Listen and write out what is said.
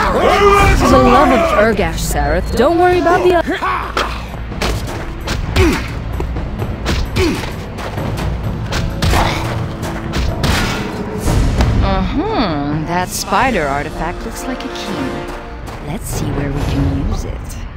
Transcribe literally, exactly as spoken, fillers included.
For the love of Urgash, Sareth, don't worry about the other. Uh-huh. That spider artifact looks like a key. Let's see where we can use it.